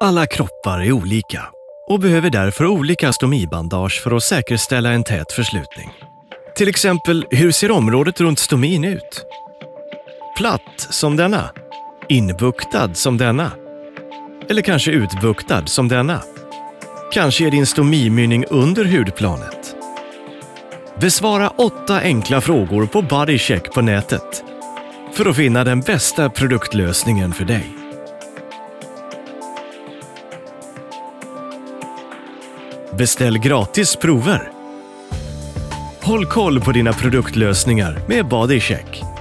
Alla kroppar är olika och behöver därför olika stomibandage för att säkerställa en tät förslutning. Till exempel, hur ser området runt stomin ut? Platt som denna? Inbuktad som denna? Eller kanske utbuktad som denna? Kanske är din stomimynning under hudplanet? Besvara 8 enkla frågor på Bodycheck på nätet för att finna den bästa produktlösningen för dig. Beställ gratis prover. Håll koll på dina produktlösningar med Bodycheck.